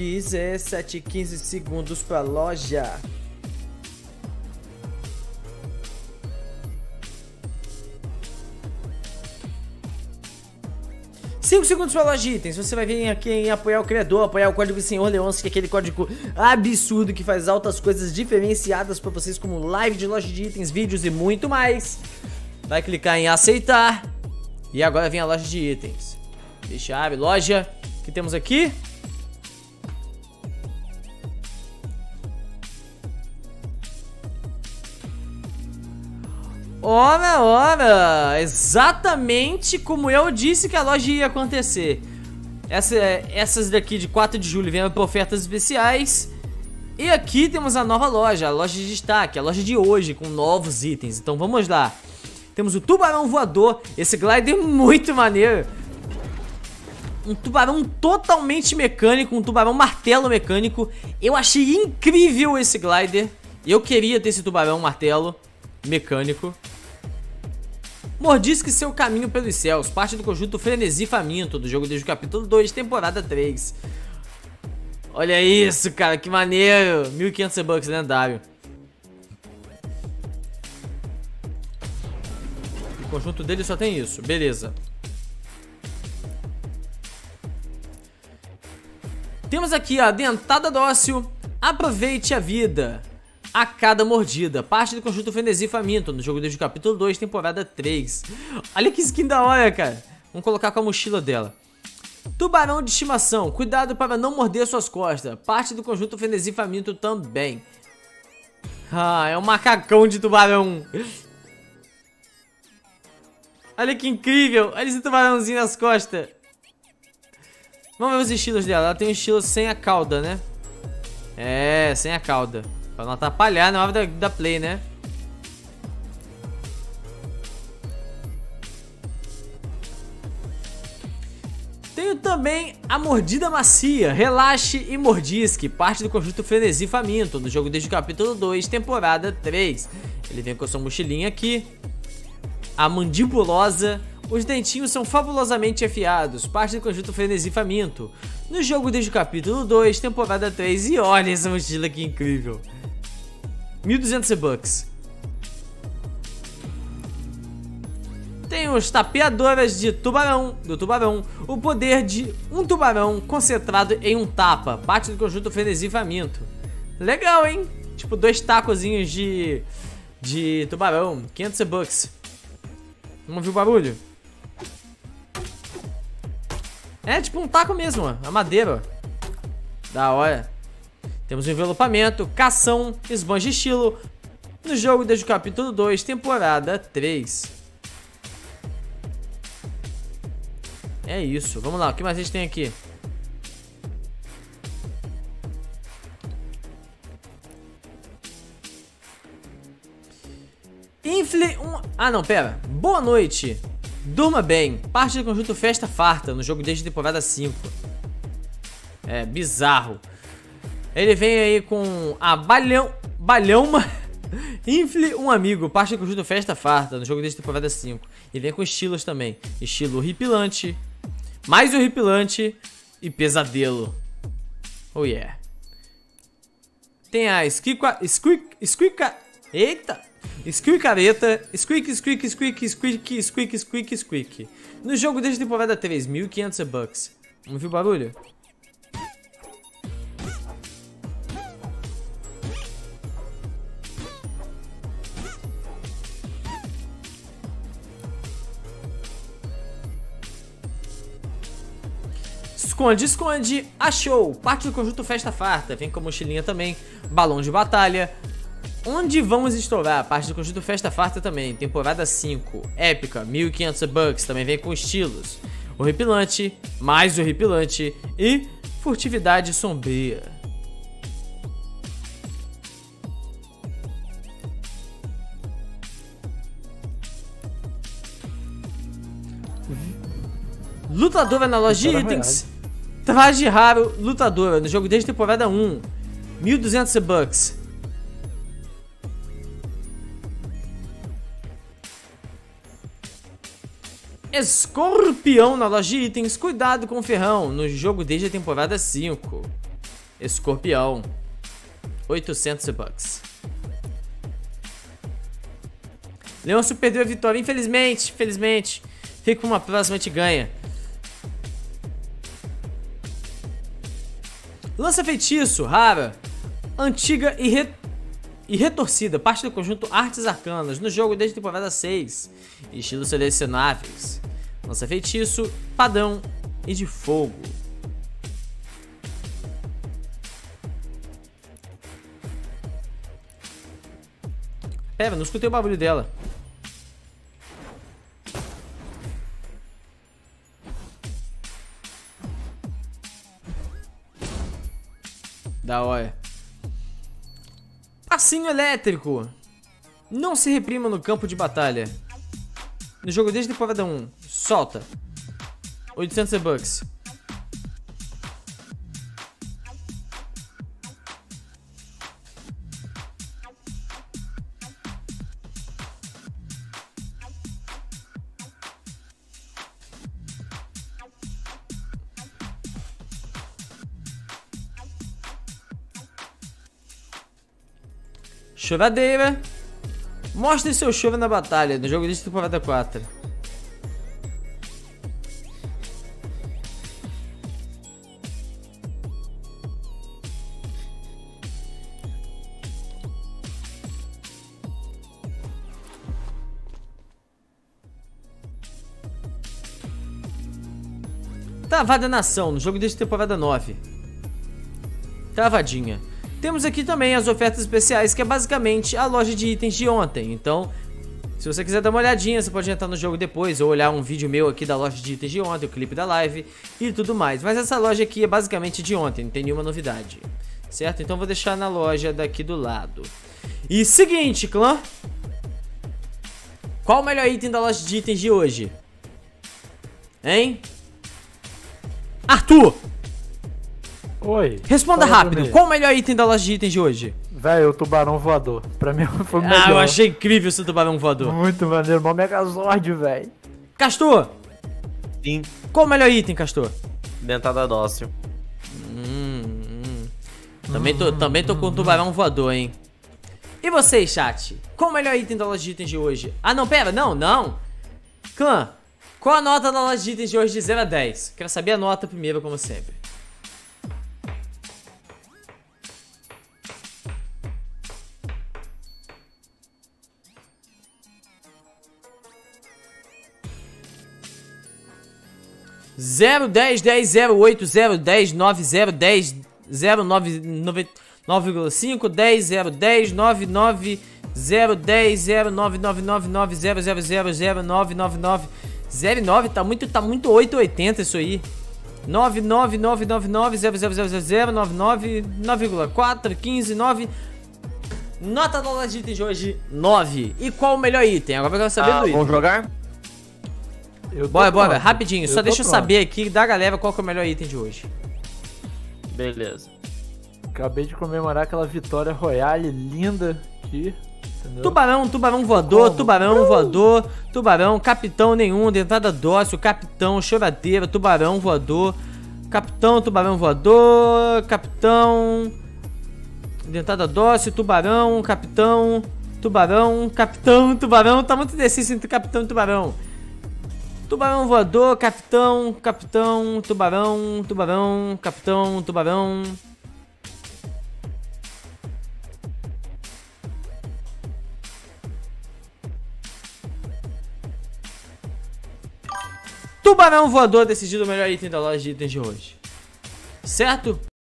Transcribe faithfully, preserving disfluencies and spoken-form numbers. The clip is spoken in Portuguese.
dezessete, quinze segundos pra loja. cinco segundos para loja de itens. Você vai vir aqui em apoiar o criador, apoiar o código Senhor Leôncio, que é aquele código absurdo que faz altas coisas diferenciadas para vocês, como live de loja de itens, vídeos e muito mais. Vai clicar em aceitar. E agora vem a loja de itens. Deixa abre loja. O que temos aqui? Ora, ora, exatamente como eu disse que a loja ia acontecer. Essa, essas daqui de quatro de julho vêm para ofertas especiais. E aqui temos a nova loja, a loja de destaque, a loja de hoje com novos itens. Então vamos lá. Temos o tubarão voador, esse glider muito maneiro. Um tubarão totalmente mecânico, um tubarão martelo mecânico. Eu achei incrível esse glider. Eu queria ter esse tubarão martelo mecânico. Mordisque seu caminho pelos céus, parte do conjunto Frenesi Faminto, do jogo desde o capítulo dois, temporada três. Olha isso, cara, que maneiro. mil e quinhentos V-Bucks, lendário. O conjunto dele só tem isso, beleza. Temos aqui a dentada dócil, aproveite a vida a cada mordida, parte do conjunto Frenesi Faminto, no jogo desde o capítulo dois, temporada três. Olha que skin da hora, cara. Vamos colocar com a mochila dela. Tubarão de estimação, cuidado para não morder suas costas, parte do conjunto Frenesi Faminto também. Ah, é um macacão de tubarão. Olha que incrível, olha esse tubarãozinho nas costas. Vamos ver os estilos dela, ela tem um estilo sem a cauda, né? É, sem a cauda. Pra não atrapalhar na hora da, da play, né? Tenho também a mordida macia, relaxe e mordisque, parte do conjunto Frenesi Faminto, no jogo desde o capítulo dois, temporada três. Ele vem com a sua mochilinha aqui. A mandibulosa, os dentinhos são fabulosamente afiados, parte do conjunto Frenesi Faminto, no jogo desde o capítulo dois, temporada três. E olha essa mochila que incrível. mil e duzentos V-Bucks. Tem os tapeadoras de tubarão, do tubarão. O poder de um tubarão concentrado em um tapa, parte do conjunto Frenesi Faminto. Legal, hein? Tipo dois tacozinhos de, de tubarão. quinhentos V-Bucks. Vamos ver o barulho? É tipo um taco mesmo, ó. A madeira, ó. Da hora. Temos o envelopamento, cação, esbanja estilo, no jogo desde o capítulo dois, temporada três. É isso, vamos lá, o que mais a gente tem aqui? Infle um... Ah não, pera. Boa noite. Durma bem. Parte do conjunto Festa Farta, no jogo desde a temporada cinco. É, bizarro. Ele vem aí com a balhão... Balhãoma... Infle um amigo, parte do conjunto Festa Farta, no jogo desde a temporada cinco. E vem com estilos também. Estilo horripilante, mais horripilante e pesadelo. Oh yeah. Tem a Squeak... Squeak... Squeak... Eita! Squeakareta, Squeak, Squeak, Squeak, Squeak, Squeak, Squeak, Squeak. No jogo desde a temporada três, mil e quinhentos V-Bucks. Vamos ver o barulho? Esconde, esconde, achou. Parte do conjunto Festa Farta. Vem com a mochilinha também. Balão de batalha. Onde vamos estourar? Parte do conjunto Festa Farta também. Temporada cinco. Épica, mil e quinhentos V-Bucks. Também vem com estilos. Horripilante, mais horripilante e furtividade sombria. Lutadora na loja de itens. Traje raro, lutadora. No jogo desde a temporada um. mil e duzentos V-Bucks. Escorpião na loja de itens. Cuidado com o ferrão. No jogo desde a temporada cinco. Escorpião. oitocentos bucks. Leôncio perdeu a vitória, infelizmente, infelizmente. Fica uma próxima, a gente ganha. Lança feitiço, rara, antiga e, re... e retorcida. Parte do conjunto Artes Arcanas. No jogo desde a temporada seis. Estilos selecionáveis. Lança feitiço, padrão e de fogo. Pera, não escutei o barulho dela. Da hora. Passinho elétrico. Não se reprima no campo de batalha. No jogo desde a temporada um. Solta. oitocentos bucks. Choradeira. Mostre seu choro na batalha. No jogo desde a temporada quatro. Travada Nação, no jogo desde a temporada nove. Travadinha. Temos aqui também as ofertas especiais, que é basicamente a loja de itens de ontem. Então, se você quiser dar uma olhadinha, você pode entrar no jogo depois ou olhar um vídeo meu aqui da loja de itens de ontem, o clipe da live e tudo mais. Mas essa loja aqui é basicamente de ontem, não tem nenhuma novidade, certo? Então vou deixar na loja daqui do lado. E seguinte, clã. Qual o melhor item da loja de itens de hoje? Hein? Arthur! Oi. Responda rápido, qual o melhor item da loja de itens de hoje? Velho, o tubarão voador. Pra mim foi o melhor. Ah, eu achei incrível esse tubarão voador. Muito maneiro, mó Megazord, velho. Castor! Sim. Qual o melhor item, Castor? Dentada dócil. Hum, hum. Também, tô, também tô com o tubarão voador, hein? E vocês, chat? Qual o melhor item da loja de itens de hoje? Ah, não, pera, não, não. Clã, qual a nota da loja de itens de hoje de zero a dez? Quero saber a nota primeiro, como sempre. zero, dez, dez, zero, oito, zero, dez, nove, zero, dez, zero, nove, nove vírgula cinco, dez, zero, dez, nove, nove, zero, dez, zero, nove, nove, nove, nove, zero, zero, zero, zero, nove, nove, nove, zero, nove, tá muito, tá muito oito oitenta isso aí. nove, nove, nove, nove, nove, zero, zero, zero, zero, zero, nove, nove, nove vírgula quatro, quinze, nove. Nota da loja de itens de hoje, nove. E qual o melhor item? Agora eu quero saber Ah, do item. vamos jogar? Eu tô Bora, bora, pronto. rapidinho, só tô deixa eu pronto. saber aqui da galera qual que é o melhor item de hoje. Beleza. Acabei de comemorar aquela vitória royale linda aqui. Entendeu? Tubarão, tubarão voador, Como? tubarão voador, tubarão, capitão nenhum, dentada dócil, capitão, choradeira, tubarão voador, capitão, tubarão voador, capitão, dentada dócil, tubarão, capitão, tubarão, capitão, tubarão, tá muito indeciso entre capitão e tubarão. Tubarão voador, capitão, capitão, tubarão, tubarão, capitão, tubarão. Tubarão voador decidido o melhor item da loja de itens de hoje. Certo?